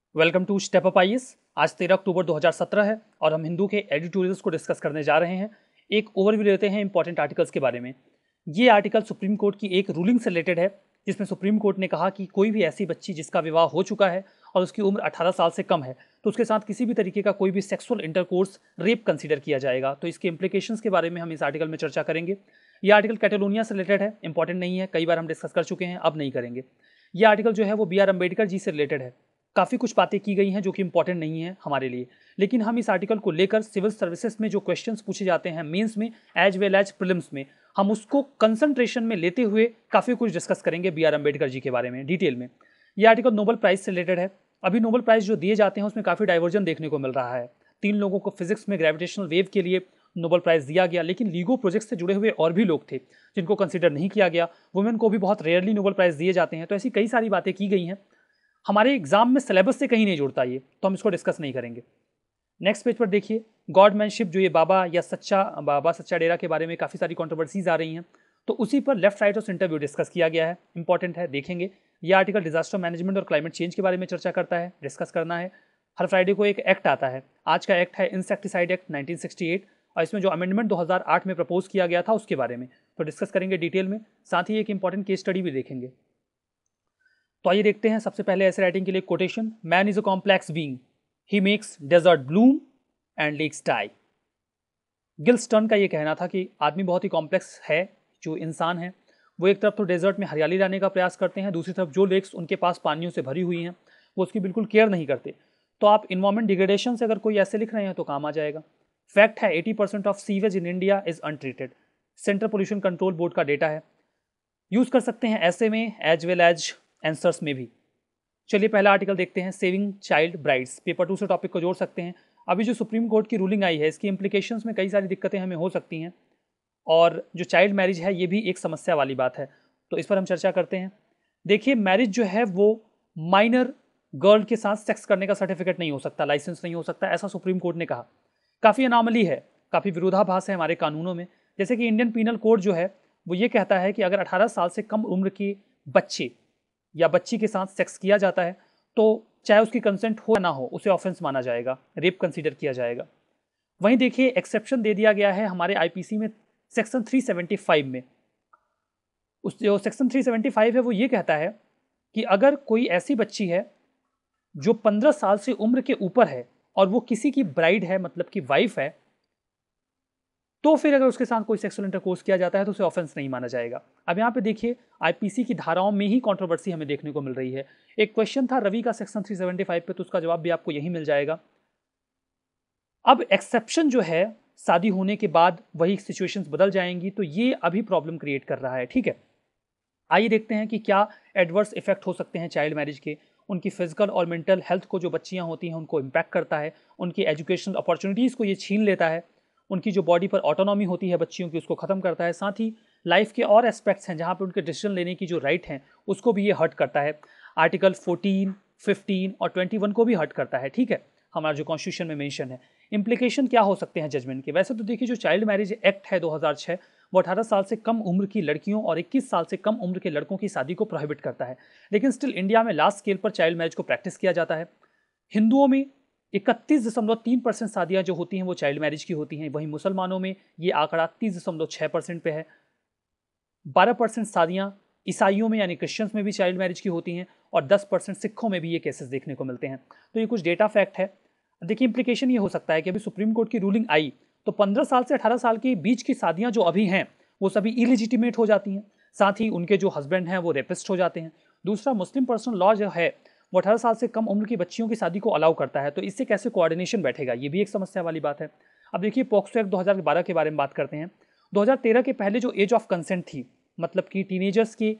Welcome to step up IAS. आज 13 अक्टूबर 2017 है और हम हिंदू के एडिटोरियल्स को डिस्कस करने जा रहे हैं। एक ओवरव्यू लेते हैं इंपॉर्टेंट आर्टिकल्स के बारे में। ये आर्टिकल सुप्रीम कोर्ट की एक रूलिंग से रिलेटेड है, जिसमें सुप्रीम कोर्ट ने कहा कि कोई भी ऐसी बच्ची जिसका विवाह हो चुका है और उसकी उम्र 18 साल से कम है तो उसके साथ किसी भी तरीके का कोई भी सेक्सुअल इंटरकोर्स रेप कंसीडर किया जाएगा। तो इसके इंप्लीकेशंस के बारे में हम इस आर्टिकल में चर्चा करेंगे। ये आर्टिकल कैटेलोनिया से रिलेटेड है, इंपॉर्टेंट नहीं है, कई बार हम डिस्कस कर चुके हैं, अब नहीं करेंगे। ये आर्टिकल जो है वो बी आर अम्बेडकर जी से रिलेटेड है। काफ़ी कुछ बातें की गई हैं जो कि इंपॉर्टेंट नहीं है हमारे लिए, लेकिन हम इस आर्टिकल को लेकर सिविल सर्विसेज में जो क्वेश्चंस पूछे जाते हैं मेंस में एज वेल एज प्रीलिम्स में, हम उसको कंसंट्रेशन में लेते हुए काफ़ी कुछ डिस्कस करेंगे बी आर अम्बेडकर जी के बारे में डिटेल में। ये आर्टिकल नोबेल प्राइज से रिलेटेड है। अभी नोबेल प्राइज जो दिए जाते हैं उसमें काफ़ी डाइवर्जन देखने को मिल रहा है। 3 लोगों को फिजिक्स में ग्रेविटेशनल वेव के लिए नोबेल प्राइज दिया गया, लेकिन लीगो प्रोजेक्ट से जुड़े हुए और भी लोग थे जिनको कंसिडर नहीं किया गया। वुमेन को भी बहुत रेयरली नोबेल प्राइज दिए जाते हैं। तो ऐसी कई सारी बातें की गई हैं। हमारे एग्जाम में सिलेबस से कहीं नहीं जुड़ता ये, तो हम इसको डिस्कस नहीं करेंगे। नेक्स्ट पेज पर देखिए, गॉडमैनशिप, जो ये बाबा या बाबा सच्चा डेरा के बारे में काफ़ी सारी कंट्रोवर्सीज आ रही हैं, तो उसी पर लेफ्ट राइट और इंटरव्यू डिस्कस किया गया है, इंपॉर्टेंट है, देखेंगे। ये आर्टिकल डिजास्टर मैनेजमेंट और क्लाइमेट चेंज के बारे में चर्चा करता है, डिस्कस करना है। हर फ्राइडे को एक एक्ट आता है, आज का एक्ट है इंसेक्टिसाइड एक्ट 1968, और इसमें जो अमेंडमेंट 2008 में प्रपोज किया गया था उसके बारे में तो डिस्कस करेंगे डिटेल में। साथ ही एक इंपॉर्टेंट केस स्टडी भी देखेंगे। तो आइए देखते हैं सबसे पहले ऐसे राइटिंग के लिए quotation. Man is a complex being, he makes desert bloom and lakes die. Gil Stern का ये कहना था कि आदमी बहुत ही कॉम्प्लेक्स है। जो इंसान है वो एक तरफ तो डेजर्ट में हरियाली लाने का प्रयास करते हैं, दूसरी तरफ जो लेक्स उनके पास पानियों से भरी हुई हैं वो उसकी बिल्कुल केयर नहीं करते। तो आप इन्वायरमेंट डिग्रेडेशन से अगर कोई ऐसे लिख रहे हैं तो काम आ जाएगा। फैक्ट है 80% of sewage in India is untreated. Central pollution control board का डेटा है, यूज कर सकते हैं ऐसे में एज वेल एज आंसर्स में भी। चलिए पहला आर्टिकल देखते हैं, सेविंग चाइल्ड ब्राइड्स। पेपर 2 से टॉपिक को जोड़ सकते हैं। अभी जो सुप्रीम कोर्ट की रूलिंग आई है इसकी इंप्लीकेशंस में कई सारी दिक्कतें हमें हो सकती हैं, और जो चाइल्ड मैरिज है ये भी एक समस्या वाली बात है, तो इस पर हम चर्चा करते हैं। देखिए, मैरिज जो है वो माइनर गर्ल के साथ सेक्स करने का सर्टिफिकेट नहीं हो सकता, लाइसेंस नहीं हो सकता, ऐसा सुप्रीम कोर्ट ने कहा। काफ़ी अनामली है, काफ़ी विरोधाभास है हमारे कानूनों में। जैसे कि इंडियन पीनल कोड जो है वो ये कहता है कि अगर 18 साल से कम उम्र के बच्चे या बच्ची के साथ सेक्स किया जाता है तो चाहे उसकी कंसेंट हो या ना हो उसे ऑफेंस माना जाएगा, रेप कंसीडर किया जाएगा। वहीं देखिए, एक्सेप्शन दे दिया गया है हमारे आईपीसी में सेक्शन 375 में। उस जो सेक्शन 375 है वो ये कहता है कि अगर कोई ऐसी बच्ची है जो 15 साल से उम्र के ऊपर है और वो किसी की ब्राइड है, मतलब कि वाइफ है, तो फिर अगर उसके साथ कोई सेक्सुअल इंटरकोर्स किया जाता है तो उसे ऑफेंस नहीं माना जाएगा। अब यहाँ पे देखिए, आईपीसी की धाराओं में ही कंट्रोवर्सी हमें देखने को मिल रही है। एक क्वेश्चन था रवि का सेक्शन 375 पे, तो उसका जवाब भी आपको यही मिल जाएगा। अब एक्सेप्शन जो है, शादी होने के बाद वही सिचुएशंस बदल जाएंगी, तो ये अभी प्रॉब्लम क्रिएट कर रहा है। ठीक है, आइए देखते हैं कि क्या एडवर्स इफेक्ट हो सकते हैं चाइल्ड मैरिज के। उनकी फिजिकल और मेंटल हेल्थ को जो बच्चियां होती हैं उनको इम्पैक्ट करता है, उनकी एजुकेशनल अपॉर्चुनिटीज़ को ये छीन लेता है, उनकी जो बॉडी पर ऑटोनॉमी होती है बच्चियों की उसको ख़त्म करता है। साथ ही लाइफ के और एस्पेक्ट्स हैं जहाँ पर उनके डिसीजन लेने की जो राइट हैं उसको भी ये हर्ट करता है। आर्टिकल 14, 15 और 21 को भी हर्ट करता है। ठीक है, हमारा जो कॉन्स्टिट्यूशन में मेंशन है। इंप्लीकेशन क्या हो सकते हैं जजमेंट के? वैसे तो देखिए, जो चाइल्ड मैरिज एक्ट है 2006 वो 18 साल से कम उम्र की लड़कियों और 21 साल से कम उम्र के लड़कों की शादी को प्रोहिबिट करता है, लेकिन स्टिल इंडिया में लार्ज स्केल पर चाइल्ड मैरिज को प्रैक्टिस किया जाता है। हिंदुओं में 31.3% शादियां जो होती हैं वो चाइल्ड मैरिज की होती हैं, वहीं मुसलमानों में ये आंकड़ा 30.6% पे है। 12% शादियां ईसाइयों में यानी क्रिश्चियंस में भी चाइल्ड मैरिज की होती हैं, और 10% सिखों में भी ये केसेस देखने को मिलते हैं। तो ये कुछ डेटा फैक्ट है। देखिए, इंप्लीकेशन ये हो सकता है कि अभी सुप्रीम कोर्ट की रूलिंग आई तो 15 साल से 18 साल के बीच की शादियां जो अभी हैं वो सभी इलिजिटिमेट हो जाती हैं। साथ ही उनके जो हस्बैंड हैं वो रेपिस्ट हो जाते हैं। दूसरा, मुस्लिम पर्सनल लॉ जो है वो 18 साल से कम उम्र की बच्चियों की शादी को अलाउ करता है, तो इससे कैसे कोऑर्डिनेशन बैठेगा, ये भी एक समस्या वाली बात है। अब देखिए, पॉक्सो एक्ट 2012 के बारे में बात करते हैं। 2013 के पहले जो एज ऑफ कंसेंट थी, मतलब कि टीनेजर्स की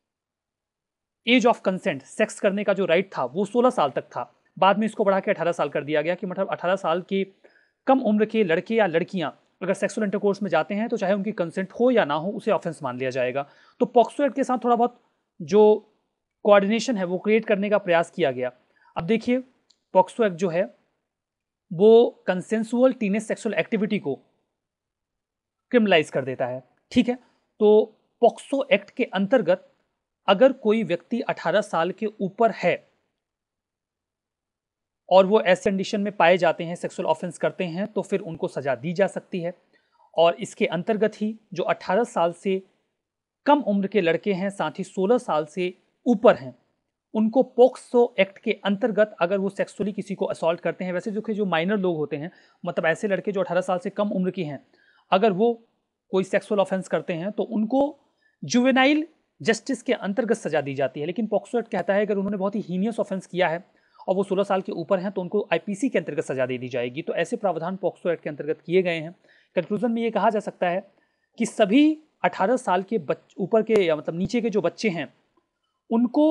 एज ऑफ कंसेंट, सेक्स करने का जो राइट था वो 16 साल तक था। बाद में इसको बढ़ा के 18 साल कर दिया गया कि मतलब 18 साल के कम उम्र के लड़के या लड़कियां अगर सेक्सुअल इंटरकोर्स में जाते हैं तो चाहे उनकी कंसेंट हो या ना हो उसे ऑफेंस मान लिया जाएगा। तो पॉक्सो एक्ट के साथ थोड़ा बहुत जो कोऑर्डिनेशन है वो क्रिएट करने का प्रयास किया गया। अब देखिए, पॉक्सो एक्ट जो है वो कंसेंसुअल टीनेज सेक्सुअल एक्टिविटी को क्रिमिनलाइज कर देता है। ठीक है, तो पॉक्सो एक्ट के अंतर्गत अगर कोई व्यक्ति 18 साल के ऊपर है और वो ऐसे कंडीशन में पाए जाते हैं, सेक्सुअल ऑफेंस करते हैं, तो फिर उनको सजा दी जा सकती है। और इसके अंतर्गत ही जो 18 साल से कम उम्र के लड़के हैं, साथ ही 16 साल से ऊपर हैं, उनको पोक्सो एक्ट के अंतर्गत अगर वो सेक्सुअली किसी को असॉल्ट करते हैं, वैसे जो माइनर लोग होते हैं, मतलब ऐसे लड़के जो 18 साल से कम उम्र के हैं, अगर वो कोई सेक्सुअल ऑफेंस करते हैं तो उनको जुवेनाइल जस्टिस के अंतर्गत सजा दी जाती है। लेकिन पॉक्सो एक्ट कहता है अगर उन्होंने बहुत ही हीनियस ऑफेंस किया है और वो 16 साल के ऊपर हैं तो उनको आईपीसी के अंतर्गत सजा दे दी जाएगी। तो ऐसे प्रावधान पॉक्सो एक्ट के अंतर्गत किए गए हैं। कंक्लूजन में ये कहा जा सकता है कि सभी 18 साल के ऊपर के या मतलब नीचे के जो बच्चे हैं उनको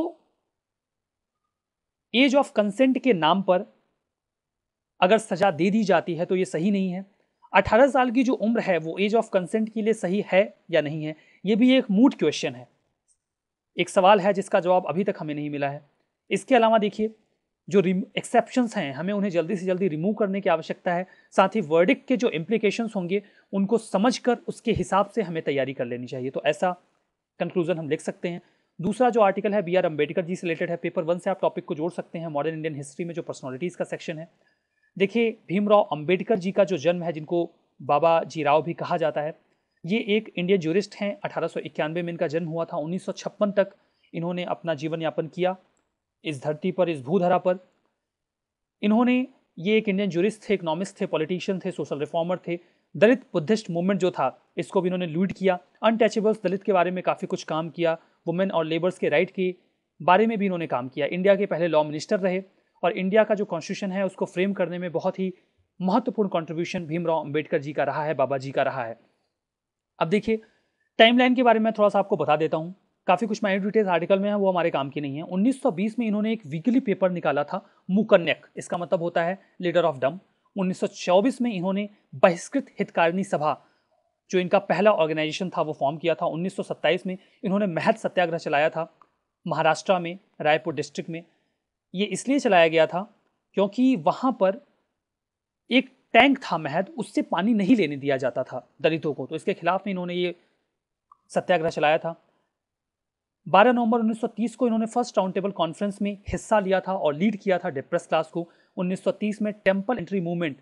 एज ऑफ कंसेंट के नाम पर अगर सजा दे दी जाती है तो ये सही नहीं है। 18 साल की जो उम्र है वो एज ऑफ कंसेंट के लिए सही है या नहीं है, ये भी एक मूट क्वेश्चन है, एक सवाल है जिसका जवाब अभी तक हमें नहीं मिला है। इसके अलावा देखिए जो एक्सेप्शंस हैं हमें उन्हें जल्दी से जल्दी रिमूव करने की आवश्यकता है। साथ ही वर्डिक्ट के जो इम्प्लीकेशंस होंगे उनको समझकर उसके हिसाब से हमें तैयारी कर लेनी चाहिए। तो ऐसा कंक्लूजन हम लिख सकते हैं। दूसरा जो आर्टिकल है बी.आर. अम्बेडकर जी से रिलेटेड है। पेपर 1 से आप टॉपिक को जोड़ सकते हैं। मॉडर्न इंडियन हिस्ट्री में जो पर्सनैलिटीज़ का सेक्शन है, देखिए भीमराव अंबेडकर जी का जो जन्म है, जिनको बाबा जी राव भी कहा जाता है, ये एक इंडियन ज्यूरिस्ट हैं। 1891 में इनका जन्म हुआ था। 1956 तक इन्होंने अपना जीवन यापन किया इस धरती पर, इस भूधरा पर। ये एक इंडियन ज्यूरिस्ट थे, इकोनॉमिस्ट थे, पॉलिटिशियन थे, सोशल रिफॉर्मर थे। दलित बुद्धिस्ट मूवमेंट जो था इसको भी इन्होंने लीड किया। अनटचेबल्स दलित के बारे में काफ़ी कुछ काम किया। वुमेन और लेबर्स के राइट के बारे में भी इन्होंने काम किया। इंडिया के पहले लॉ मिनिस्टर रहे और इंडिया का जो कॉन्स्टिट्यूशन है उसको फ्रेम करने में बहुत ही महत्वपूर्ण कंट्रीब्यूशन भीमराव अंबेडकर जी का रहा है, बाबा जी का रहा है। अब देखिए टाइमलाइन के बारे में थोड़ा सा आपको बता देता हूँ। काफ़ी कुछ माइनर डिटेल्स आर्टिकल में है, वो हमारे काम की नहीं है। 1920 में इन्होंने एक वीकली पेपर निकाला था, मुकन्यक, इसका मतलब होता है लीडर ऑफ डम। 1924 में इन्होंने बहिष्कृत हितकारिणी सभा, जो इनका पहला ऑर्गेनाइजेशन था, वो फॉर्म किया था। 1927 में इन्होंने महत सत्याग्रह चलाया था महाराष्ट्र में, रायपुर डिस्ट्रिक्ट में। ये इसलिए चलाया गया था क्योंकि वहाँ पर एक टैंक था महद, उससे पानी नहीं लेने दिया जाता था दलितों को, तो इसके खिलाफ में इन्होंने ये सत्याग्रह चलाया था। 12 नवंबर 1930 को इन्होंने फर्स्ट राउंड टेबल कॉन्फ्रेंस में हिस्सा लिया था और लीड किया था डिप्रेस क्लास को। 1930 में temple entry movement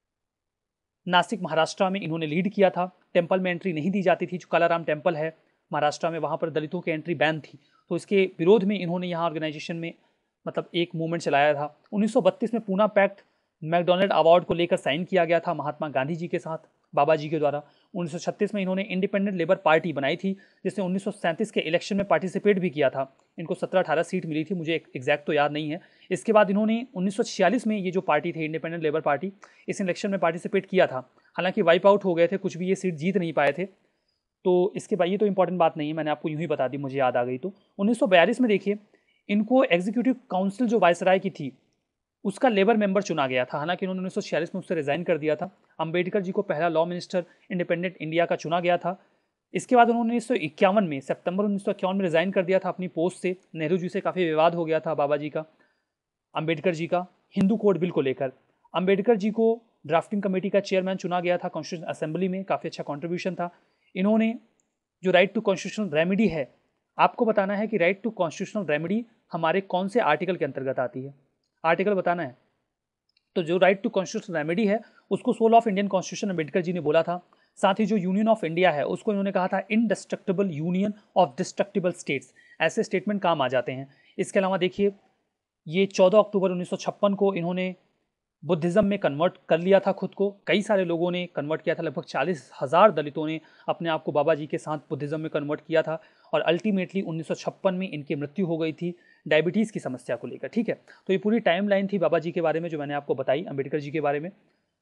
Nashik Maharashtra में इन्होंने लीड किया था। टेम्पल में एंट्री नहीं दी जाती थी, जो कालाराम टेम्पल है महाराष्ट्र में, वहाँ पर दलितों की एंट्री बैन थी, तो इसके विरोध में इन्होंने यहाँ ऑर्गेनाइजेशन में मतलब एक मूवमेंट चलाया था। 1932 में पूना पैक्ट मैकडोनल्ड अवार्ड को लेकर साइन किया गया था महात्मा गांधी जी के साथ, बाबा जी के द्वारा। 1936 में इन्होंने इंडिपेंडेंट लेबर पार्टी बनाई थी, जिसने 1937 के इलेक्शन में पार्टिसिपेट भी किया था। इनको 17-18 सीट मिली थी, मुझे एग्जैक्ट तो याद नहीं है। इसके बाद इन्होंने 1946 में ये जो पार्टी थी इंडिपेंडेंट लेबर पार्टी, इस इलेक्शन में पार्टिसिपेट किया था। हालांकि वाइप आउट हो गए थे, कुछ भी ये सीट जीत नहीं पाए थे। तो इसके बाद ये तो इंपॉर्टेंट बात नहीं है, मैंने आपको यूँ ही बता दी, मुझे याद आ गई। तो 1942 में देखिए इनको एग्जीक्यूटिव काउंसिल जो वायसराय की थी उसका लेबर मेंबर चुना गया था। हालांकि इन्होंने 1946 में उससे रिजाइन कर दिया था। अंबेडकर जी को पहला लॉ मिनिस्टर इंडिपेंडेंट इंडिया का चुना गया था। इसके बाद उन्होंने 1951 में, सितंबर 1951 में रिजाइन कर दिया था अपनी पोस्ट से। नेहरू जी से काफ़ी विवाद हो गया था बाबा जी का, अंबेडकर जी का, हिंदू कोड बिल को लेकर। अंबेडकर जी को ड्राफ्टिंग कमेटी का चेयरमैन चुना गया था कॉन्स्टिट्यूशन असेंबली में, काफ़ी अच्छा कॉन्ट्रीब्यूशन था। इन्होंने जो राइट टू कॉन्स्टिट्यूशनल रेमेडी है, आपको बताना है कि राइट टू कॉन्स्टिट्यूशनल रेमेडी हमारे कौन से आर्टिकल के अंतर्गत आती है, आर्टिकल बताना है। तो जो राइट टू कॉन्स्टिट्यूशनल रेमेडी है उसको soul of Indian constitution Ambedkar ji ने बोला था। साथ ही जो यूनियन ऑफ इंडिया है उसको इन्होंने कहा था indestructible union of destructible states. ऐसे स्टेटमेंट काम आ जाते हैं। इसके अलावा देखिए ये 14 अक्टूबर 1956 को इन्होंने बुद्धिज़्म में कन्वर्ट कर लिया था खुद को। कई सारे लोगों ने कन्वर्ट किया था, लगभग 40,000 दलितों ने अपने आप को बाबा जी के साथ बुद्धिज़्म में कन्वर्ट किया था। और अल्टीमेटली 1956 में इनकी मृत्यु हो गई थी डायबिटीज़ की समस्या को लेकर। ठीक है, तो ये पूरी टाइम लाइन थी बाबा जी के बारे में जो मैंने आपको बताई, अम्बेडकर जी के बारे में।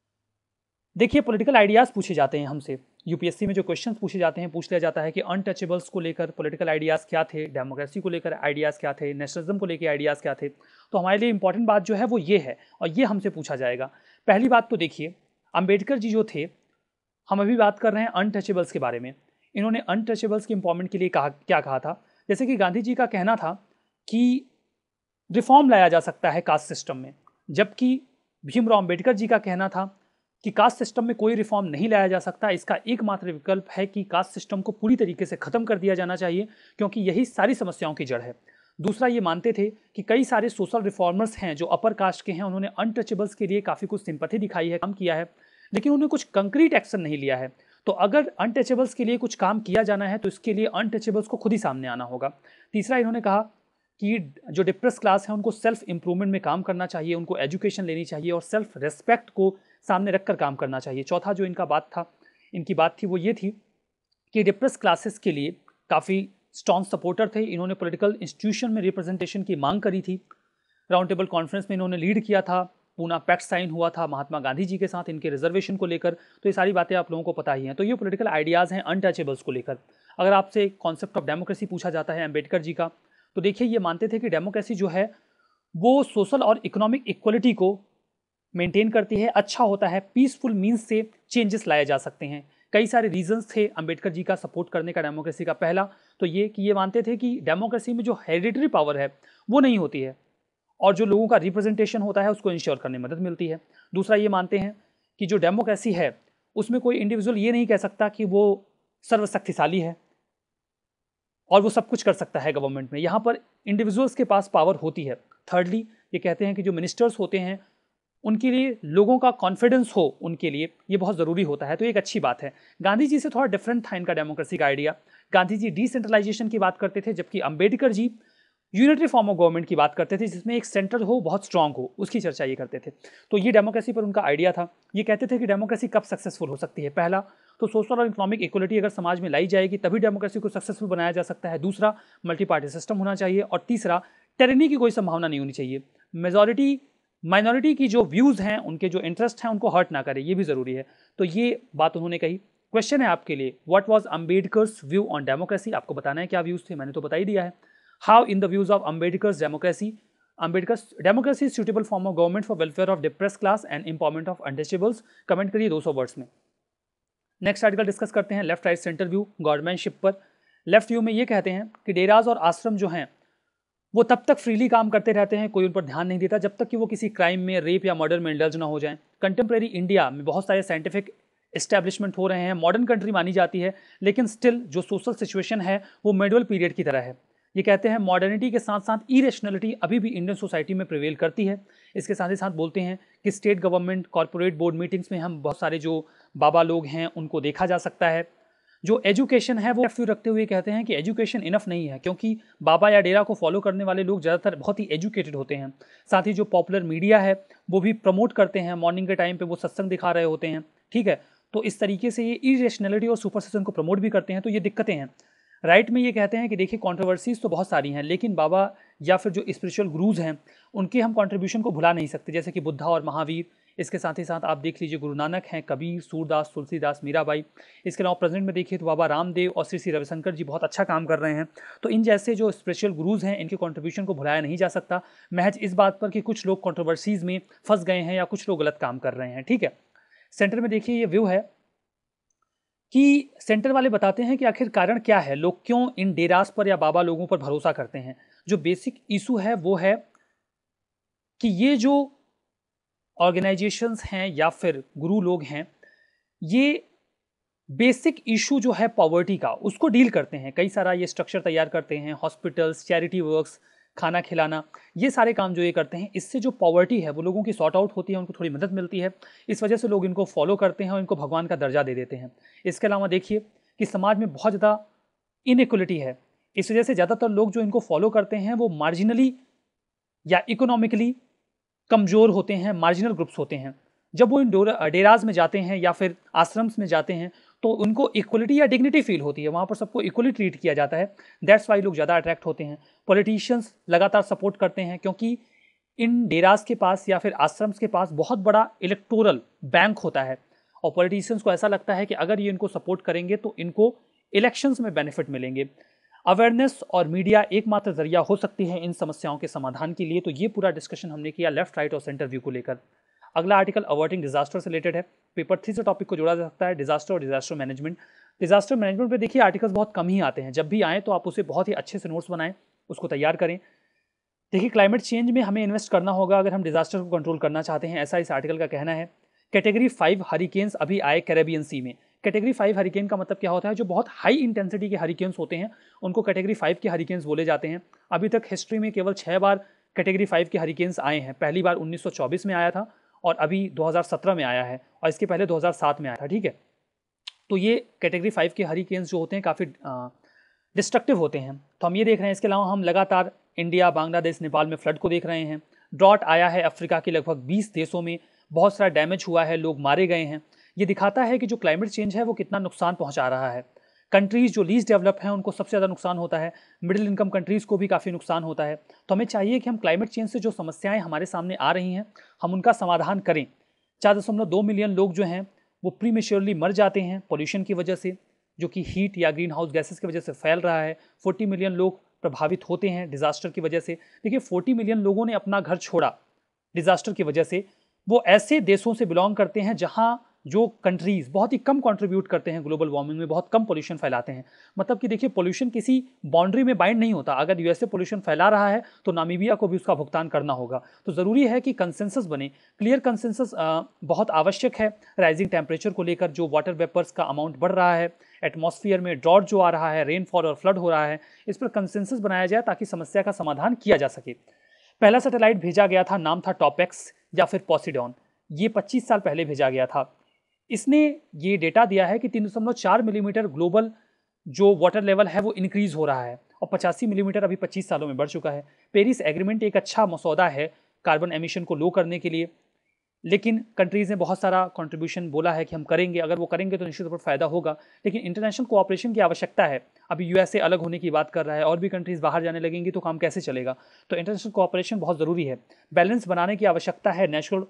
देखिए पॉलिटिकल आइडियाज़ पूछे जाते हैं हमसे, यूपीएससी में जो क्वेश्चंस पूछे जाते हैं, पूछ लिया जाता है कि अनटचेबल्स को लेकर पॉलिटिकल आइडियाज़ क्या थे, डेमोक्रेसी को लेकर आइडियाज़ क्या थे, नेशनलिज्म को लेकर आइडियाज़ क्या थे। तो हमारे लिए इंपॉर्टेंट बात जो है वो ये है और ये हमसे पूछा जाएगा। पहली बात तो देखिए अम्बेडकर जी जो थे, हम अभी बात कर रहे हैं अनटचेबल्स के बारे में। इन्होंने अनटचेबल्स के एम्पावरमेंट के लिए क्या कहा था। जैसे कि गांधी जी का कहना था कि रिफॉर्म लाया जा सकता है कास्ट सिस्टम में, जबकि भीमराव अम्बेडकर जी का कहना था कि कास्ट सिस्टम में कोई रिफॉर्म नहीं लाया जा सकता। इसका एकमात्र विकल्प है कि कास्ट सिस्टम को पूरी तरीके से खत्म कर दिया जाना चाहिए, क्योंकि यही सारी समस्याओं की जड़ है। दूसरा ये मानते थे कि कई सारे सोशल रिफॉर्मर्स हैं जो अपर कास्ट के हैं, उन्होंने अनटचेबल्स के लिए काफ़ी कुछ सिंपैथी दिखाई है, काम किया है, लेकिन उन्होंने कुछ कंक्रीट एक्शन नहीं लिया है। तो अगर अनटचेबल्स के लिए कुछ काम किया जाना है तो इसके लिए अनटचेबल्स को खुद ही सामने आना होगा। तीसरा इन्होंने कहा कि जो डिप्रेस क्लास है उनको सेल्फ इंप्रूवमेंट में काम करना चाहिए, उनको एजुकेशन लेनी चाहिए और सेल्फ रेस्पेक्ट को सामने रखकर काम करना चाहिए। चौथा जो इनकी बात थी वो ये थी कि डिप्रेस क्लासेस के लिए काफ़ी स्ट्रॉन्ग सपोर्टर थे। इन्होंने पॉलिटिकल इंस्टीट्यूशन में रिप्रेजेंटेशन की मांग करी थी। राउंड टेबल कॉन्फ्रेंस में इन्होंने लीड किया था, पूना पैक्ट साइन हुआ था महात्मा गांधी जी के साथ इनके रिजर्वेशन को लेकर। तो ये सारी बातें आप लोगों को पता ही हैं। तो ये पॉलिटिकल आइडियाज़ हैं अनटचेबल्स को लेकर। अगर आपसे कॉन्सेप्ट ऑफ डेमोक्रेसी पूछा जाता है अम्बेडकर जी का, तो देखिए ये मानते थे कि डेमोक्रेसी जो है वो सोशल और इकोनॉमिक इक्वलिटी को मेंटेन करती है, अच्छा होता है, पीसफुल मीन्स से चेंजेस लाए जा सकते हैं। कई सारे रीजंस थे अंबेडकर जी का सपोर्ट करने का डेमोक्रेसी का। पहला तो ये कि ये मानते थे कि डेमोक्रेसी में जो हेरिडिटरी पावर है वो नहीं होती है और जो लोगों का रिप्रेजेंटेशन होता है उसको इंश्योर करने में मदद मिलती है। दूसरा ये मानते हैं कि जो डेमोक्रेसी है उसमें कोई इंडिविजुअल ये नहीं कह सकता कि वो सर्वशक्तिशाली है और वो सब कुछ कर सकता है गवर्नमेंट में, यहाँ पर इंडिविजुअल्स के पास पावर होती है। थर्डली ये कहते हैं कि जो मिनिस्टर्स होते हैं उनके लिए लोगों का कॉन्फिडेंस हो, उनके लिए ये बहुत ज़रूरी होता है। तो एक अच्छी बात है। गांधी जी से थोड़ा डिफरेंट था इनका डेमोक्रेसी का आइडिया। गांधी जी डिसेंट्रलाइजेशन की बात करते थे, जबकि Ambedkar ji unitary form of government की बात करते थे जिसमें एक सेंटर हो, बहुत स्ट्रांग हो, उसकी चर्चा ये करते थे। तो ये डेमोक्रेसी पर उनका आइडिया था। ये कहते थे कि डेमोक्रेसी कब सक्सेसफुल हो सकती है। पहला तो सोशल और इकोनॉमिक इक्वलिटी अगर समाज में लाई जाएगी तभी डेमोक्रेसी को सक्सेसफुल बनाया जा सकता है। दूसरा मल्टी पार्टी सिस्टम होना चाहिए और तीसरा टेरेनी की कोई संभावना नहीं होनी चाहिए। मेजॉरिटी माइनॉरिटी की जो व्यूज़ हैं, उनके जो इंटरेस्ट हैं उनको हर्ट ना करे, ये भी ज़रूरी है। तो ये बात उन्होंने कही। क्वेश्चन है आपके लिए, what was Ambedkar's view on democracy. आपको बताना है क्या व्यूज़ थे, मैंने तो बता ही दिया है। How in the views of Ambedkar's democracy suitable form of government for welfare of depress class and empowerment of untouchables. Comment करिए 200 वर्ड्स में। नेक्स्ट आर्टिकल डिस्कस करते हैं left right centre view governmentship पर। लेफ्ट व्यू में ये कहते हैं कि डेराज और आश्रम जो हैं वो तब तक फ्रीली काम करते रहते हैं, कोई उन पर ध्यान नहीं देता जब तक कि वो किसी क्राइम में, रेप या मर्डर में इंडल्ज ना हो जाएं। कंटेम्प्रेरी इंडिया में बहुत सारे साइंटिफिक एस्टैब्लिशमेंट हो रहे हैं, मॉडर्न कंट्री मानी जाती है, लेकिन स्टिल जो सोशल सिचुएशन है वो मिडिवल पीरियड की तरह है। ये कहते हैं मॉडर्निटी के साथ साथ इरेशनलिटी अभी भी इंडियन सोसाइटी में प्रिवेल करती है। इसके साथ ही साथ बोलते हैं कि state government corporate board meetings में हम बहुत सारे जो बाबा लोग हैं उनको देखा जा सकता है। जो एजुकेशन है वो व्यू रखते हुए कहते हैं कि एजुकेशन इनफ नहीं है, क्योंकि बाबा या डेरा को फॉलो करने वाले लोग ज़्यादातर बहुत ही एजुकेटेड होते हैं। साथ ही जो पॉपुलर मीडिया है वो भी प्रमोट करते हैं, मॉर्निंग के टाइम पे वो सत्संग दिखा रहे होते हैं, ठीक है। तो इस तरीके से ये इरेशनलिटी और सुपरस्टिशन को प्रमोट भी करते हैं। तो ये दिक्कतें हैं। राइट में ये कहते हैं कि देखिए कंट्रोवर्सीज तो बहुत सारी हैं, लेकिन बाबा या फिर जो स्पिरिचुअल गुरुज हैं उनके हम कंट्रीब्यूशन को भुला नहीं सकते, जैसे कि बुद्धा और महावीर। इसके साथ ही साथ आप देख लीजिए गुरु नानक हैं, कबीर, सूरदास, तुलसीदास, मीराबाई। इसके अलावा प्रेजेंट में देखिए तो बाबा रामदेव और श्री श्री रविशंकर जी बहुत अच्छा काम कर रहे हैं। तो इन जैसे जो स्पिरिचुअल गुरुज हैं इनके कंट्रीब्यूशन को भुलाया नहीं जा सकता, महज इस बात पर कि कुछ लोग कंट्रोवर्सीज में फंस गए हैं या कुछ लोग गलत काम कर रहे हैं, ठीक है। सेंटर में देखिए ये व्यू है कि सेंटर वाले बताते हैं कि आखिर कारण क्या है, लोग क्यों इन डेरास पर या बाबा लोगों पर भरोसा करते हैं। जो बेसिक इशू है वो है कि ये जो ऑर्गेनाइजेशंस हैं या फिर गुरु लोग हैं, ये बेसिक इशू जो है पॉवर्टी का उसको डील करते हैं। कई सारा ये स्ट्रक्चर तैयार करते हैं, हॉस्पिटल्स, चैरिटी वर्क्स, खाना खिलाना, ये सारे काम जो ये करते हैं, इससे जो पॉवर्टी है वो लोगों की सॉर्ट आउट होती है, उनको थोड़ी मदद मिलती है। इस वजह से लोग इनको फॉलो करते हैं और इनको भगवान का दर्जा दे देते हैं। इसके अलावा देखिए कि समाज में बहुत ज़्यादा इनइक्वलिटी है, इस वजह से ज़्यादातर लोग जो इनको फॉलो करते हैं वो मार्जिनली या इकोनॉमिकली कमज़ोर होते हैं, मार्जिनल ग्रुप्स होते हैं। जब वो इन डेराज में जाते हैं या फिर आश्रम्स में जाते हैं तो उनको इक्वलिटी या डिग्निटी फील होती है, वहाँ पर सबको इक्वली ट्रीट किया जाता है। दैट्स वाई लोग ज़्यादा अट्रैक्ट होते हैं। पॉलिटिशियंस लगातार सपोर्ट करते हैं क्योंकि इन डेराज के पास या फिर आश्रम्स के पास बहुत बड़ा इलेक्टोरल बैंक होता है और पॉलिटिशियंस को ऐसा लगता है कि अगर ये इनको सपोर्ट करेंगे तो इनको इलेक्शंस में बेनिफिट मिलेंगे। अवेयरनेस और मीडिया एकमात्र जरिया हो सकती है इन समस्याओं के समाधान के लिए। तो ये पूरा डिस्कशन हमने किया लेफ्ट, राइट और सेंटर व्यू को लेकर। अगला आर्टिकल अवर्टिंग डिजास्टर से रिलेटेड है। पेपर 3 से टॉपिक को जोड़ा जा सकता है, डिजास्टर और डिजास्टर मैनेजमेंट। डिजास्टर मैनेजमेंट पे देखिए आर्टिकल्स बहुत कम ही आते हैं, जब भी आए तो आप उसे बहुत ही अच्छे से नोट्स बनाएं, उसको तैयार करें। देखिए क्लाइमेट चेंज में हमें इन्वेस्ट करना होगा अगर हम डिजास्टर को कंट्रोल करना चाहते हैं, ऐसा इस आर्टिकल का कहना है। कैटेगरी 5 हरिकेन्स अभी आए कैरेबियन सी में। कैटेगरी 5 हरिकेन का मतलब क्या होता है, जो बहुत हाई इंटेंसिटी के हरिकेन्स होते हैं उनको कैटेगरी 5 के हरिकेन्स बोले जाते हैं। अभी तक हिस्ट्री में केवल 6 बार कैटेगरी 5 के हरिकेन्स आए हैं। पहली बार 1924 में आया था और अभी 2017 में आया है और इसके पहले 2007 में आया था। ठीक है, तो ये कैटेगरी 5 के हरिकेन्स जो होते हैं काफ़ी डिस्ट्रक्टिव होते हैं। तो हम ये देख रहे हैं। इसके अलावा हम लगातार इंडिया, बांग्लादेश, नेपाल में फ्लड को देख रहे हैं। ड्रॉट आया है अफ्रीका के लगभग 20 देशों में, बहुत सारा डैमेज हुआ है, लोग मारे गए हैं। ये दिखाता है कि जो क्लाइमेट चेंज है वो कितना नुकसान पहुंचा रहा है। कंट्रीज़ जो लीस्ट डेवलप हैं उनको सबसे ज़्यादा नुकसान होता है, मिडिल इनकम कंट्रीज़ को भी काफ़ी नुकसान होता है। तो हमें चाहिए कि हम क्लाइमेट चेंज से जो समस्याएं हमारे सामने आ रही हैं हम उनका समाधान करें। 4.2 मिलियन लोग जो हैं वो प्रीमेच्योरली मर जाते हैं पॉल्यूशन की वजह से, जो कि हीट या ग्रीन हाउस गैसेस की वजह से फैल रहा है। 40 मिलियन लोग प्रभावित होते हैं डिजास्टर की वजह से। देखिए 40 मिलियन लोगों ने अपना घर छोड़ा डिजास्टर की वजह से। वो ऐसे देशों से बिलोंग करते हैं जहां जो कंट्रीज बहुत ही कम कंट्रीब्यूट करते हैं ग्लोबल वार्मिंग में, बहुत कम पोल्यूशन फैलाते हैं। मतलब कि देखिए पोल्यूशन किसी बाउंड्री में बाइंड नहीं होता। अगर यूएसए पोल्यूशन फैला रहा है तो नामीबिया को भी उसका भुगतान करना होगा। तो ज़रूरी है कि कंसेंसस बने, क्लियर कंसेंसस बहुत आवश्यक है। राइजिंग टेम्परेचर को लेकर जो वाटर वेपर्स का अमाउंट बढ़ रहा है, एटमॉस्फेयर में ड्रॉट जो आ रहा है, रेनफॉल और फ्लड हो रहा है, इस पर कंसेंसस बनाया जाए ताकि समस्या का समाधान किया जा सके। पहला सैटेलाइट भेजा गया था, नाम था टॉपेक्स या फिर पॉसिडॉन। ये 25 साल पहले भेजा गया था। इसने ये डेटा दिया है कि 3.4 मिलीमीटर ग्लोबल जो वाटर लेवल है वो इंक्रीज हो रहा है और 85 मिलीमीटर अभी 25 सालों में बढ़ चुका है। पेरिस एग्रीमेंट एक अच्छा मसौदा है कार्बन एमिशन को लो करने के लिए, लेकिन कंट्रीज़ ने बहुत सारा कंट्रीब्यूशन बोला है कि हम करेंगे। अगर वो करेंगे तो निश्चित तौर पर फायदा होगा, लेकिन इंटरनेशनल कोऑपरेशन की आवश्यकता है। अभी यूएसए अलग होने की बात कर रहा है और भी कंट्रीज़ बाहर जाने लगेंगी तो काम कैसे चलेगा। तो इंटरनेशनल कोऑपरेशन बहुत ज़रूरी है। बैलेंस बनाने की आवश्यकता है नेचुरल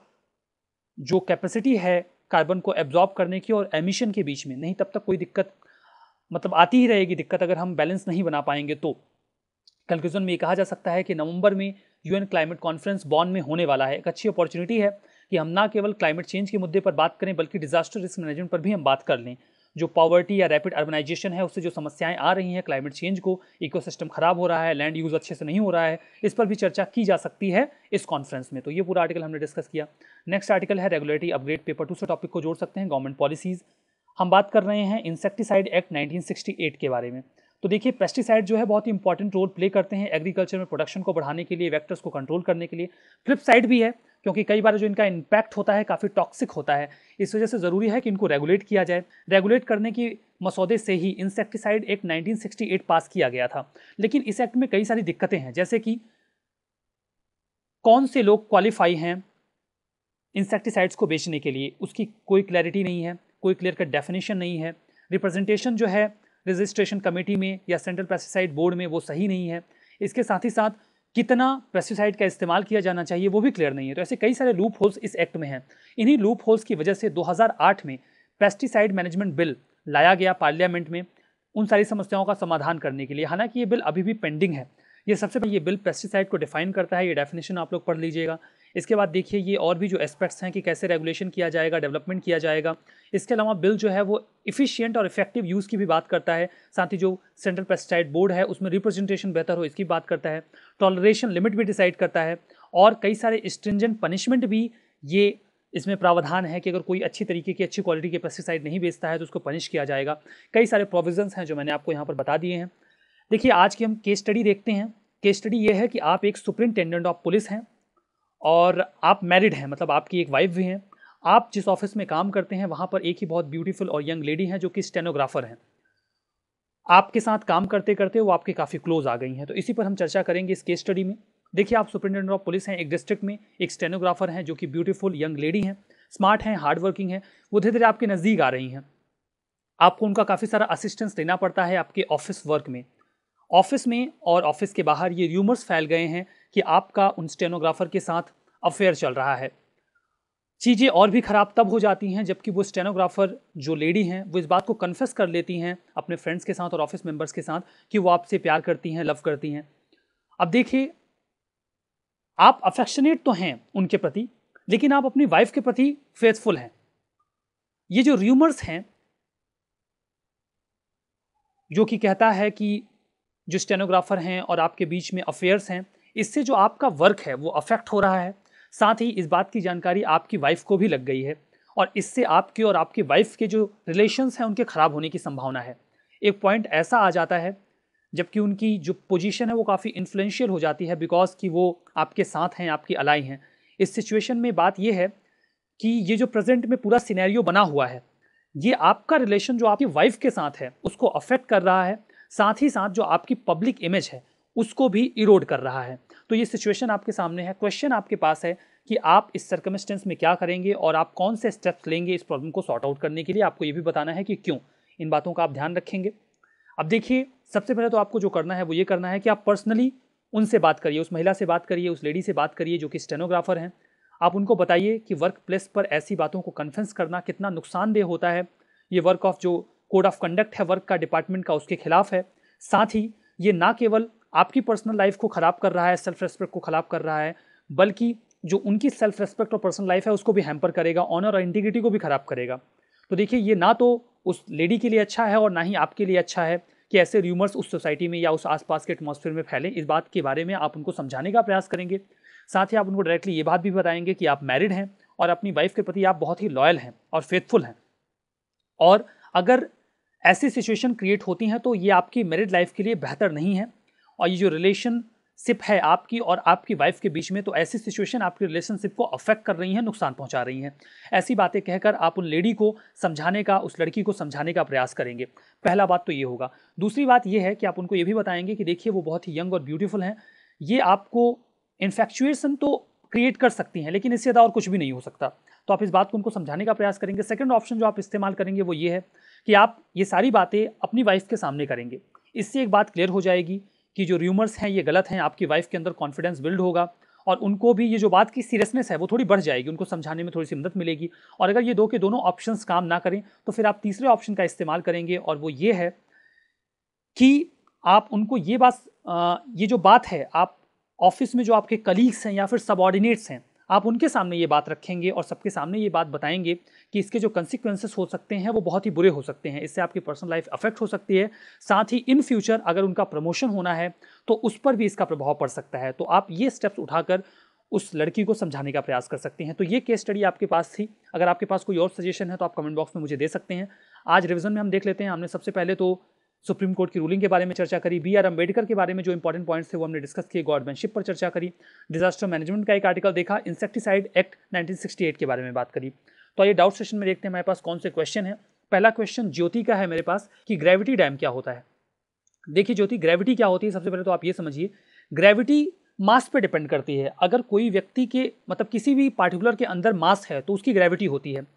जो कैपेसिटी है कार्बन को एब्जॉर्ब करने की और एमिशन के बीच में। नहीं तब तक कोई दिक्कत मतलब आती ही रहेगी दिक्कत, अगर हम बैलेंस नहीं बना पाएंगे तो। कंक्लूजन में ये कहा जा सकता है कि नवंबर में यूएन क्लाइमेट कॉन्फ्रेंस बॉन में होने वाला है। एक अच्छी अपॉर्चुनिटी है कि हम ना केवल क्लाइमेट चेंज के मुद्दे पर बात करें बल्कि डिजास्टर रिस्क मैनेजमेंट पर भी हम बात कर लें। जो पॉवर्टी या रैपिड अर्बनाइजेशन है उससे जो समस्याएं आ रही हैं, क्लाइमेट चेंज को, इकोसिस्टम खराब हो रहा है, लैंड यूज अच्छे से नहीं हो रहा है, इस पर भी चर्चा की जा सकती है इस कॉन्फ्रेंस में। तो ये पूरा आर्टिकल हमने डिस्कस किया। नेक्स्ट आर्टिकल है रेगुलेटरी अपग्रेड। पेपर 2 से टॉपिक को जोड़ सकते हैं, गवर्नमेंट पॉलिसीज। हम बात कर रहे हैं इंसेक्टिसाइड एक्ट 1968 के बारे में। तो देखिए पेस्टिसाइड जो है बहुत ही इंपॉर्टेंट रोल प्ले करते हैं एग्रीकल्चर में प्रोडक्शन को बढ़ाने के लिए, वेक्टर्स को कंट्रोल करने के लिए। फ्लिप साइड भी है क्योंकि कई बार जो इनका इम्पैक्ट होता है काफ़ी टॉक्सिक होता है। इस वजह से ज़रूरी है कि इनको रेगुलेट किया जाए। रेगुलेट करने की मसौदे से ही इंसेक्टिसाइड एक्ट 1968 पास किया गया था। लेकिन इस एक्ट में कई सारी दिक्कतें हैं, जैसे कि कौन से लोग क्वालिफाई हैं इंसेक्टिसाइड्स को बेचने के लिए, उसकी कोई क्लैरिटी नहीं है, कोई क्लियर कट डेफिनेशन नहीं है। रिप्रेजेंटेशन जो है रजिस्ट्रेशन कमेटी में या सेंट्रल पेस्टिसाइड बोर्ड में वो सही नहीं है। इसके साथ ही साथ कितना पेस्टिसाइड का इस्तेमाल किया जाना चाहिए वो भी क्लियर नहीं है। तो ऐसे कई सारे लूप होल्स इस एक्ट में हैं। इन्हीं लूप होल्स की वजह से 2008 में पेस्टिसाइड मैनेजमेंट बिल लाया गया पार्लियामेंट में उन सारी समस्याओं का समाधान करने के लिए। हालांकि ये बिल अभी भी पेंडिंग है। ये सबसे पहले ये बिल पेस्टिसाइड को डिफाइन करता है, ये डेफिनेशन आप लोग पढ़ लीजिएगा। इसके बाद देखिए ये और भी जो एस्पेक्ट्स हैं कि कैसे रेगुलेशन किया जाएगा, डेवलपमेंट किया जाएगा। इसके अलावा बिल जो है वो इफिशिएंट और इफेक्टिव यूज़ की भी बात करता है। साथ ही जो सेंट्रल पेस्टिसाइड बोर्ड है उसमें रिप्रेजेंटेशन बेहतर हो इसकी बात करता है। टॉलरेशन लिमिट भी डिसाइड करता है और कई सारे स्ट्रिंजेंट पनिशमेंट भी ये इसमें प्रावधान है कि अगर कोई अच्छी तरीके की अच्छी क्वालिटी के पेस्टिसाइड नहीं बेचता है तो उसको पनिश किया जाएगा। कई सारे प्रोविजंस हैं जो मैंने आपको यहाँ पर बता दिए हैं। देखिए आज की हम केस स्टडी देखते हैं। केस स्टडी ये है कि आप एक सुपरिंटेंडेंट ऑफ पुलिस हैं और आप मैरिड हैं, मतलब आपकी एक वाइफ भी हैं। आप जिस ऑफिस में काम करते हैं वहाँ पर एक ही बहुत ब्यूटीफुल और यंग लेडी हैं जो कि स्टेनोग्राफर हैं। आपके साथ काम करते करते वो आपके काफ़ी क्लोज आ गई हैं। तो इसी पर हम चर्चा करेंगे इस केस स्टडी में। देखिए आप सुपरिंटेंडेंट ऑफ पुलिस हैं एक डिस्ट्रिक्ट में, एक स्टेनोग्राफर हैं जो कि ब्यूटीफुल यंग लेडी हैं, स्मार्ट हैं, हार्ड वर्किंग हैं। वो धीरे धीरे आपके नज़दीक आ रही हैं। आपको उनका काफ़ी सारा असिस्टेंस देना पड़ता है आपके ऑफिस वर्क में। ऑफिस में और ऑफिस के बाहर ये र्यूमर्स फैल गए हैं कि आपका उन स्टेनोग्राफर के साथ अफेयर चल रहा है। चीज़ें और भी ख़राब तब हो जाती हैं जबकि वो स्टेनोग्राफर जो लेडी हैं वो इस बात को कन्फेस कर लेती हैं अपने फ्रेंड्स के साथ और ऑफिस मेंबर्स के साथ कि वो आपसे प्यार करती हैं, लव करती हैं। अब देखिए आप अफेक्शनेट तो हैं उनके प्रति, लेकिन आप अपनी वाइफ के प्रति फेथफुल हैं। ये जो र्यूमर्स हैं जो कि कहता है कि जो स्टेनोग्राफर हैं और आपके बीच में अफेयर्स हैं, इससे जो आपका वर्क है वो अफेक्ट हो रहा है। साथ ही इस बात की जानकारी आपकी वाइफ को भी लग गई है और इससे आपके और आपकी वाइफ के जो रिलेशंस हैं उनके खराब होने की संभावना है। एक पॉइंट ऐसा आ जाता है जबकि उनकी जो पोजीशन है वो काफ़ी इन्फ्लुएंशियल हो जाती है, बिकॉज कि वो आपके साथ हैं, आपकी अलाई हैं। इस सिचुएशन में बात ये है कि ये जो प्रेजेंट में पूरा सिनेरियो बना हुआ है, ये आपका रिलेशन जो आपकी वाइफ के साथ है उसको अफेक्ट कर रहा है, साथ ही साथ जो आपकी पब्लिक इमेज है उसको भी इरोड कर रहा है। तो ये सिचुएशन आपके सामने है। क्वेश्चन आपके पास है कि आप इस सर्कमस्टेंस में क्या करेंगे और आप कौन से स्टेप्स लेंगे इस प्रॉब्लम को सॉर्ट आउट करने के लिए। आपको ये भी बताना है कि क्यों, इन बातों का आप ध्यान रखेंगे। अब देखिए, सबसे पहले तो आपको जो करना है वो ये करना है कि आप पर्सनली उनसे बात करिए, उस महिला से बात करिए, उस लेडी से बात करिए जो कि स्टेनोग्राफर हैं। आप उनको बताइए कि वर्क प्लेस पर ऐसी बातों को कन्फेंस करना कितना नुकसानदेह होता है। ये वर्क ऑफ जो कोड ऑफ कंडक्ट है वर्क का, डिपार्टमेंट का, उसके खिलाफ है। साथ ही ये ना केवल आपकी पर्सनल लाइफ को ख़राब कर रहा है, सेल्फ रेस्पेक्ट को ख़राब कर रहा है, बल्कि जो उनकी सेल्फ रेस्पेक्ट और पर्सनल लाइफ है उसको भी हैम्पर करेगा, ऑनर और इंटीग्रिटी को भी ख़राब करेगा। तो देखिए, ये ना तो उस लेडी के लिए अच्छा है और ना ही आपके लिए अच्छा है कि ऐसे र्यूमर्स उस सोसाइटी में या उस आसपास के एटमॉस्फेयर में फैलें। इस बात के बारे में आप उनको समझाने का प्रयास करेंगे। साथ ही आप उनको डायरेक्टली ये बात भी बताएंगे कि आप मैरिड हैं और अपनी वाइफ के प्रति आप बहुत ही लॉयल हैं और फेथफुल हैं, और अगर ऐसी सिचुएशन क्रिएट होती हैं तो ये आपकी मैरिड लाइफ के लिए बेहतर नहीं है। और ये जो रिलेशनशिप है आपकी और आपकी वाइफ के बीच में, तो ऐसी सिचुएशन आपकी रिलेशनशिप को अफेक्ट कर रही हैं, नुकसान पहुंचा रही हैं। ऐसी बातें कहकर आप उन लेडी को समझाने का, उस लड़की को समझाने का प्रयास करेंगे। पहला बात तो ये होगा। दूसरी बात ये है कि आप उनको ये भी बताएंगे कि देखिए, वो बहुत ही यंग और ब्यूटीफुल हैं, ये आपको इन्फेक्चुएशन तो क्रिएट कर सकती हैं लेकिन इससे ज़्यादा और कुछ भी नहीं हो सकता। तो आप इस बात को उनको समझाने का प्रयास करेंगे। सेकंड ऑप्शन जो आप इस्तेमाल करेंगे वो ये है कि आप ये सारी बातें अपनी वाइफ के सामने करेंगे। इससे एक बात क्लियर हो जाएगी कि जो र्यूमर्स हैं ये गलत हैं, आपकी वाइफ के अंदर कॉन्फिडेंस बिल्ड होगा और उनको भी ये जो बात की सीरियसनेस है वो थोड़ी बढ़ जाएगी, उनको समझाने में थोड़ी सी मदद मिलेगी। और अगर ये दो के दोनों ऑप्शंस काम ना करें तो फिर आप तीसरे ऑप्शन का इस्तेमाल करेंगे, और वो ये है कि आप उनको ये जो बात है, आप ऑफिस में जो आपके कलीग्स हैं या फिर सबऑर्डिनेट्स हैं, आप उनके सामने ये बात रखेंगे और सबके सामने ये बात बताएंगे कि इसके जो कंसिक्वेंसेस हो सकते हैं वो बहुत ही बुरे हो सकते हैं, इससे आपकी पर्सनल लाइफ अफेक्ट हो सकती है। साथ ही इन फ्यूचर अगर उनका प्रमोशन होना है तो उस पर भी इसका प्रभाव पड़ सकता है। तो आप ये स्टेप्स उठाकर उस लड़की को समझाने का प्रयास कर सकते हैं। तो ये केस स्टडी आपके पास थी। अगर आपके पास कोई और सजेशन है तो आप कमेंट बॉक्स में मुझे दे सकते हैं। आज रिविजन में हम देख लेते हैं। हमने सबसे पहले तो सुप्रीम कोर्ट की रूलिंग के बारे में चर्चा करी, BR अम्बेडकर के बारे में जो इंपॉर्टेंट पॉइंट्स थे वो हमने डिस्कस किए, गवर्नमेंटशिप पर चर्चा करी, डिजास्टर मैनेजमेंट का एक आर्टिकल देखा, इंसेक्टिसाइड एक्ट 1968 के बारे में बात करी। तो ये डाउट सेशन में देखते हैं हमारे पास कौन से क्वेश्चन है। पहला क्वेश्चन ज्योति का है मेरे पास कि ग्रेविटी डैम क्या होता है। देखिए ज्योति, ग्रेविटी क्या होती है, सबसे पहले तो आप ये समझिए, ग्रेविटी मास पे डिपेंड करती है। अगर कोई व्यक्ति के मतलब किसी भी पार्टिकुलर के अंदर मास है तो उसकी ग्रेविटी होती है।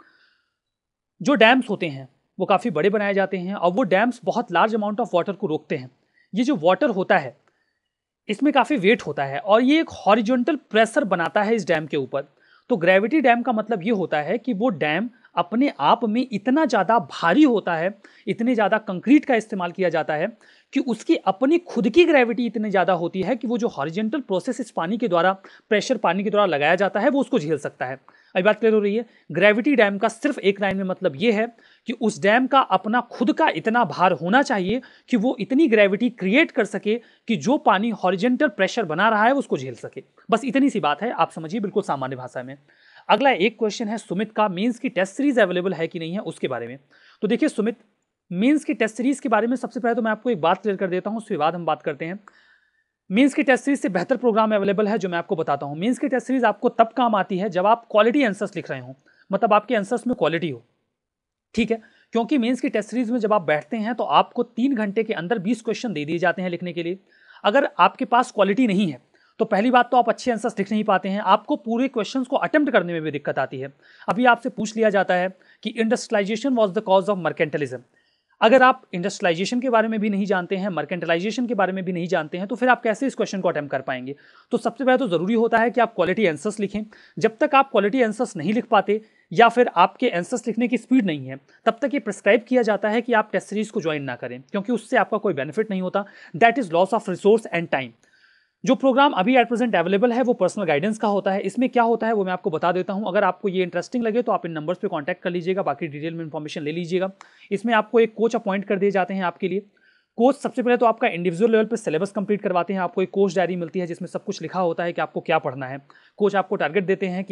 जो डैम्स होते हैं वो काफ़ी बड़े बनाए जाते हैं और वो डैम्स बहुत लार्ज अमाउंट ऑफ वाटर को रोकते हैं। ये जो वाटर होता है इसमें काफ़ी वेट होता है और ये एक हॉरिजॉन्टल प्रेशर बनाता है इस डैम के ऊपर। तो ग्रेविटी डैम का मतलब ये होता है कि वो डैम अपने आप में इतना ज़्यादा भारी होता है, इतने ज़्यादा कंक्रीट का इस्तेमाल किया जाता है कि उसकी अपनी खुद की ग्रेविटी इतनी ज़्यादा होती है कि वो जो हॉरिजॉन्टल प्रोसेस इस पानी के द्वारा, प्रेशर पानी के द्वारा लगाया जाता है, वो उसको झेल सकता है। अभी बात क्लियर हो रही है। ग्रेविटी डैम का सिर्फ एक लाइन में मतलब ये है कि उस डैम का अपना खुद का इतना भार होना चाहिए कि वो इतनी ग्रेविटी क्रिएट कर सके कि जो पानी हॉरिजॉन्टल प्रेशर बना रहा है वो उसको झेल सके। बस इतनी सी बात है, आप समझिए बिल्कुल सामान्य भाषा में। अगला एक क्वेश्चन है सुमित का, मेंस की टेस्ट सीरीज अवेलेबल है कि नहीं है उसके बारे में। तो देखिए सुमित, मेंस की टेस्ट सीरीज के बारे में सबसे पहले तो मैं आपको एक बात क्लियर कर देता हूं, उसके बाद हम बात करते हैं। मेंस की टेस्ट सीरीज से बेहतर प्रोग्राम अवेलेबल है जो मैं आपको बताता हूं। मेंस की टेस्ट सीरीज आपको तब काम आती है जब आप क्वालिटी आंसर्स लिख रहे हो, मतलब आपके आंसर्स में क्वालिटी हो, ठीक है। क्योंकि मेंस की टेस्ट सीरीज में जब आप बैठते हैं तो आपको 3 घंटे के अंदर 20 क्वेश्चन दे दिए जाते हैं लिखने के लिए। अगर आपके पास क्वालिटी नहीं है तो पहली बात तो आप अच्छे आंसर्स लिख नहीं पाते हैं, आपको पूरे क्वेश्चंस को अटेम्प्ट करने में भी दिक्कत आती है। अभी आपसे पूछ लिया जाता है कि industrialisation was the cause of mercantilism. अगर आप इंडस्ट्रियलाइजेशन के बारे में भी नहीं जानते हैं, मर्केंटलाइजेशन के बारे में भी नहीं जानते हैं, तो फिर आप कैसे इस क्वेश्चन को अटेम्प्ट कर पाएंगे। तो सबसे पहले तो जरूरी होता है कि आप क्वालिटी आंसर्स लिखें। जब तक आप क्वालिटी आंसर्स नहीं लिख पाते या फिर आपके आंसर्स लिखने की स्पीड नहीं है, तब तक ये प्रिस्क्राइब किया जाता है कि आप टेस्ट सीरीज को ज्वाइन ना करें, क्योंकि उससे आपका कोई बेनिफिट नहीं होता। That is loss of resource and time. जो प्रोग्राम अभी एट प्रेजेंट अवेलेबल है वो पर्सनल गाइडेंस का होता है। इसमें क्या होता है वो मैं आपको बता देता हूं। अगर आपको ये इंटरेस्टिंग लगे तो आप इन नंबर्स पे कांटेक्ट कर लीजिएगा, बाकी डिटेल में इंफॉर्मेशन ले लीजिएगा। इसमें आपको एक कोच अपॉइंट कर दिए जाते हैं आपके लिए। कोच सबसे पहले तो आपका इंडिविजुअल लेवल पे सिलेबस कंप्लीट करवाते हैं, आपको एक कोच डायरी मिलती है जिसमें सब कुछ लिखा होता है कि आपको क्या पढ़ना है। कोच आपको टारगेट देते हैं कि आप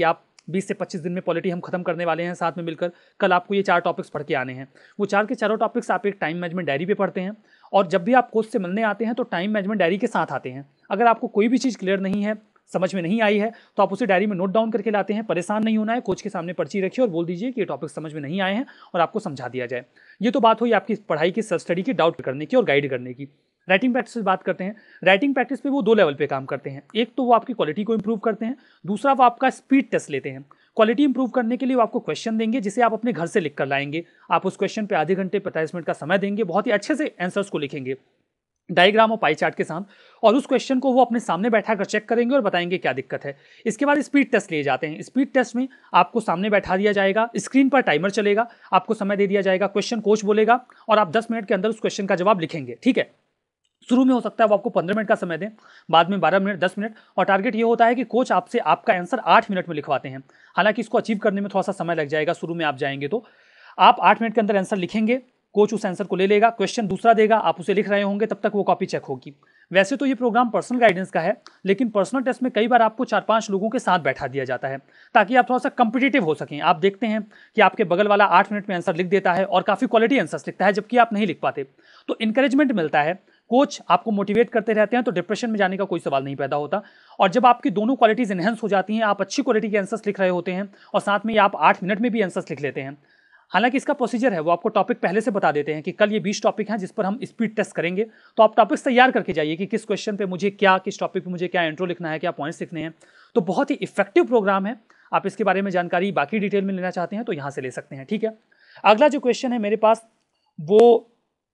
20 से 25 दिन में पॉलिटी हम खत्म करने वाले हैं साथ में मिलकर। कल आपको ये 4 टॉपिक्स पढ़ के आने हैं। वो 4 के चारों टॉपिक्स आप एक टाइम मैनेजमेंट डायरी पे पढ़ते हैं, और जब भी आप कोच से मिलने आते हैं तो टाइम मैनेजमेंट डायरी के साथ आते हैं। अगर आपको कोई भी चीज़ क्लियर नहीं है, समझ में नहीं आई है, तो आप उसे डायरी में नोट डाउन करके लाते हैं। परेशान नहीं होना है, कोच के सामने पर्ची रखिए और बोल दीजिए कि ये टॉपिक समझ में नहीं आए हैं और आपको समझा दिया जाए। ये तो बात हुई आपकी पढ़ाई की, सेल्फ स्टडी की, डाउट करने की और गाइड करने की। राइटिंग प्रैक्टिस से बात करते हैं। राइटिंग प्रैक्टिस पे वो 2 लेवल पे काम करते हैं। एक तो वो आपकी क्वालिटी को इंप्रूव करते हैं, दूसरा वो आपका स्पीड टेस्ट लेते हैं। क्वालिटी इंप्रूव करने के लिए वो आपको क्वेश्चन देंगे जिसे आप अपने घर से लिख कर लाएंगे। आप उस क्वेश्चन पे आधे घंटे 45 मिनट का समय देंगे, बहुत ही अच्छे से आंसर्स को लिखेंगे डायग्राम और पाई चार्ट के साथ, और उस क्वेश्चन को वो अपने सामने बैठा कर चेक करेंगे और बताएंगे क्या दिक्कत है। इसके बाद स्पीड टेस्ट लिए जाते हैं। स्पीड टेस्ट में आपको सामने बैठा दिया जाएगा, स्क्रीन पर टाइमर चलेगा, आपको समय दे दिया जाएगा, क्वेश्चन कोच बोलेगा और आप 10 मिनट के अंदर उस क्वेश्चन का जवाब लिखेंगे। ठीक है, शुरू में हो सकता है वो आपको 15 मिनट का समय दें, बाद में 12 मिनट, 10 मिनट, और टारगेट ये होता है कि कोच आपसे आपका आंसर 8 मिनट में लिखवाते हैं। हालांकि इसको अचीव करने में थोड़ा सा समय लग जाएगा, शुरू में आप जाएंगे तो आप 8 मिनट के अंदर आंसर लिखेंगे, कोच उस आंसर को ले लेगा, क्वेश्चन दूसरा देगा, आप उसे लिख रहे होंगे, तब तक वो कॉपी चेक होगी। वैसे तो ये प्रोग्राम पर्सनल गाइडेंस का है, लेकिन पर्सनल टेस्ट में कई बार आपको 4-5 लोगों के साथ बैठा दिया जाता है ताकि आप थोड़ा सा कंपिटिटिव हो सकें। आप देखते हैं कि आपके बगल वाला 8 मिनट में आंसर लिख देता है और काफ़ी क्वालिटी आंसर्स लिखता है, जबकि आप नहीं लिख पाते, तो इंकरेजमेंट मिलता है। कोच आपको मोटिवेट करते रहते हैं, तो डिप्रेशन में जाने का कोई सवाल नहीं पैदा होता। और जब आपकी दोनों क्वालिटीज एनहेंस हो जाती हैं, आप अच्छी क्वालिटी के आंसर्स लिख रहे होते हैं और साथ में आप 8 मिनट में भी आंसर्स लिख लेते हैं। हालांकि इसका प्रोसीजर है, वो आपको टॉपिक पहले से बता देते हैं कि कल ये 20 टॉपिक हैं जिस पर हम स्पीड टेस्ट करेंगे, तो आप टॉपिक्स तैयार करके जाइए कि किस क्वेश्चन पे मुझे क्या, किस टॉपिक पे मुझे क्या इंट्रो लिखना है, क्या पॉइंट्स लिखने हैं। तो बहुत ही इफेक्टिव प्रोग्राम है। आप इसके बारे में जानकारी बाकी डिटेल में लेना चाहते हैं तो यहाँ से ले सकते हैं। ठीक है, अगला जो क्वेश्चन है मेरे पास वो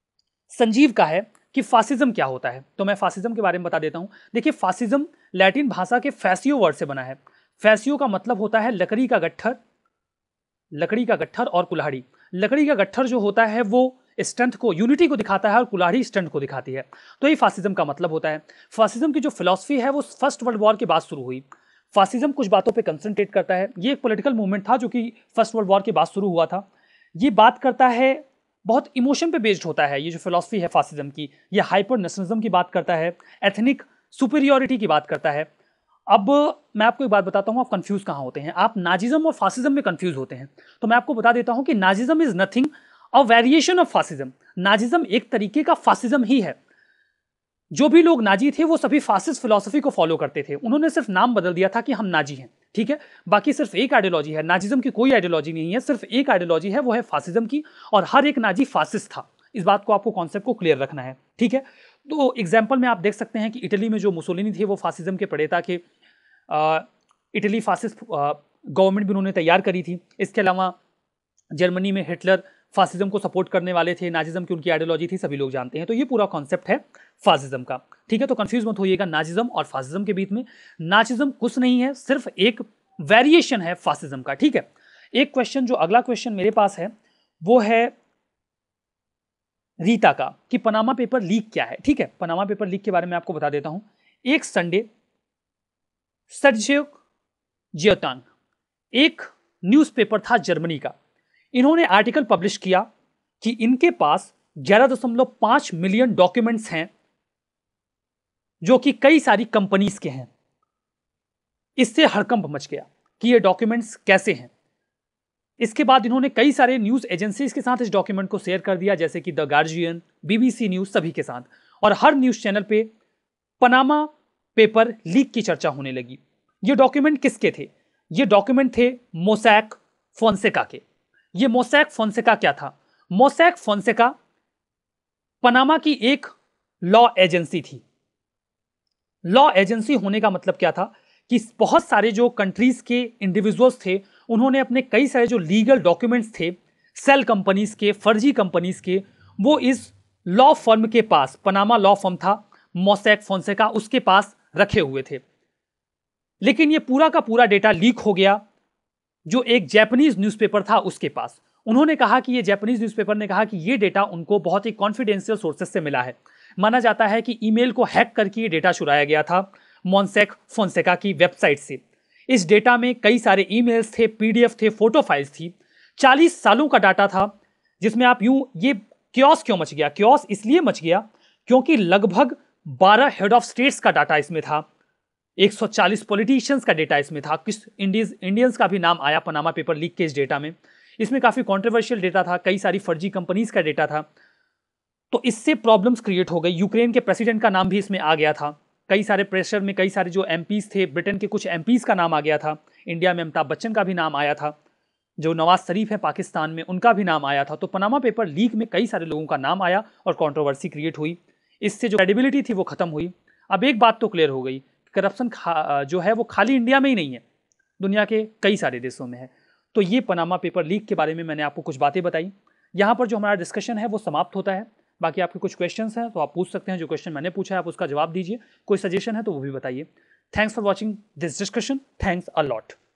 संजीव का है कि फासिज्म क्या होता है। तो मैं फासिज्म के बारे में बता देता हूं। देखिए, फासिज्म लैटिन भाषा के फैसियो वर्ड से बना है। फैसियो का मतलब होता है लकड़ी का गट्ठर, लकड़ी का गट्ठर और कुल्हाड़ी। लकड़ी का गट्ठर जो होता है वो स्ट्रेंथ को, यूनिटी को दिखाता है, और कुल्हाड़ी स्ट्रेंथ को दिखाती है। तो ये फासिज्म का मतलब होता है। फासिज्म की जो फिलॉसफी है वो फर्स्ट वर्ल्ड वॉर के बाद शुरू हुई। फासिज्म कुछ बातों पे कंसंट्रेट करता है। ये एक पॉलिटिकल मूवमेंट था जो कि फर्स्ट वर्ल्ड वॉर के बाद शुरू हुआ था। ये बात करता है, बहुत इमोशन पे बेस्ड होता है। ये जो फिलॉसफी है फासिज्म की, ये हाइपर नेशनलिज्म की बात करता है, एथनिक सुपीरियोरिटी की बात करता है। अब मैं आपको एक बात बताता हूँ, आप कंफ्यूज कहाँ होते हैं। आप नाजिज्म और फासिज्म में कंफ्यूज होते हैं। तो मैं आपको बता देता हूँ कि Nazism is nothing a variation of fascism. Nazism एक तरीके का फासिज्म ही है। जो भी लोग नाजी थे वो सभी फासिस्ट फिलॉसफी को फॉलो करते थे। उन्होंने सिर्फ नाम बदल दिया था कि हम नाजी हैं। ठीक है, बाकी सिर्फ एक आइडियोलॉजी है। नाजिज्म की कोई आइडियोलॉजी नहीं है, सिर्फ एक आइडियोलॉजी है, वो है फासिज्म की, और हर एक नाजी फासिस्ट था। इस बात को आपको कॉन्सेप्ट को क्लियर रखना है। ठीक है, तो एग्जाम्पल में आप देख सकते हैं कि इटली में जो मुसोलिनी थे वो फासिज्म के प्रेरणा के, इटली फासिस्ट गवर्नमेंट भी उन्होंने तैयार करी थी। इसके अलावा जर्मनी में हिटलर फासिज्म को सपोर्ट करने वाले थे, नाजिज्म की उनकी आइडियोलॉजी थी, सभी लोग जानते हैं। तो ये पूरा कॉन्सेप्ट है फासिज्म का। ठीक है, तो कंफ्यूज मत होइएगा नाजिज्म और फासिज्म के बीच में। नाजिज्म कुछ नहीं है, सिर्फ एक वेरिएशन है फासिज्म का। ठीक है, एक क्वेश्चन, जो अगला क्वेश्चन मेरे पास है वो है रीता का, कि पनामा पेपर लीक क्या है। ठीक है, पनामा पेपर लीक के बारे में आपको बता देता हूं। एक संडे सर्जियो जियोतांग, एक न्यूज़पेपर था जर्मनी का, इन्होंने आर्टिकल पब्लिश किया कि इनके पास 11.5 मिलियन डॉक्यूमेंट्स हैं जो कि कई सारी कंपनीज के हैं। इससे हड़कंप मच गया कि ये डॉक्यूमेंट्स कैसे हैं। इसके बाद इन्होंने कई सारे न्यूज एजेंसीज के साथ इस डॉक्यूमेंट को शेयर कर दिया, जैसे कि द गार्जियन, BBC न्यूज, सभी के साथ, और हर न्यूज चैनल पे पनामा पेपर लीक की चर्चा होने लगी। ये डॉक्यूमेंट किसके थे? ये डॉक्यूमेंट थे मोसैक फोंसेका के। ये मोसैक फोंसेका क्या था? मोसैक फोंसेका पनामा की एक लॉ एजेंसी थी। लॉ एजेंसी होने का मतलब क्या था कि बहुत सारे जो कंट्रीज के इंडिविजुअल्स थे, उन्होंने अपने कई सारे जो लीगल डॉक्यूमेंट्स थे सेल कंपनीज के, फर्जी कंपनीज के, वो इस लॉ फर्म के पास, पनामा लॉ फर्म था मोसैक फोंसेका, उसके पास रखे हुए थे। लेकिन ये पूरा का पूरा डेटा लीक हो गया जो एक जापानीज न्यूज़पेपर था उसके पास। उन्होंने कहा कि ये जापानीज न्यूज़पेपर ने कहा कि ये डेटा उनको बहुत ही कॉन्फिडेंशियल सोर्सेज से मिला है। माना जाता है कि ईमेल को हैक करके ये डेटा चुराया गया था मोसैक फोंसेका की वेबसाइट से। इस डेटा में कई सारे ईमेल्स थे, PDF थे, फोटो फाइल्स थी। 40 सालों का डाटा था, जिसमें आप यूं, ये क्योस क्यों मच गया? क्योस इसलिए मच गया क्योंकि लगभग 12 हेड ऑफ स्टेट्स का डाटा इसमें था। 140 पॉलिटिशियंस का डेटा इसमें था, किस इंडियंस का भी नाम आया पनामा पेपर लीक के इस डेटा में। इसमें काफ़ी कॉन्ट्रोवर्शियल डेटा था, कई सारी फर्जी कंपनीज का डेटा था, तो इससे प्रॉब्लम्स क्रिएट हो गई। यूक्रेन के प्रेसिडेंट का नाम भी इसमें आ गया था, कई सारे प्रेशर में कई सारे जो एमपीज थे, ब्रिटेन के कुछ एमपीज का नाम आ गया था, इंडिया में अमिताभ बच्चन का भी नाम आया था, जो नवाज शरीफ है पाकिस्तान में उनका भी नाम आया था। तो पनामा पेपर लीक में कई सारे लोगों का नाम आया और कंट्रोवर्सी क्रिएट हुई, इससे जो क्रेडिबिलिटी थी वो खत्म हुई। अब एक बात तो क्लियर हो गई, करप्शन जो है वो खाली इंडिया में ही नहीं है, दुनिया के कई सारे देशों में है। तो ये पनामा पेपर लीक के बारे में मैंने आपको कुछ बातें बताई। यहाँ पर जो हमारा डिस्कशन है वो समाप्त होता है। बाकी आपके कुछ क्वेश्चंस हैं तो आप पूछ सकते हैं, जो क्वेश्चन मैंने पूछा है आप उसका जवाब दीजिए, कोई सजेशन है तो वो भी बताइए। Thanks for watching this discussion, thanks a lot.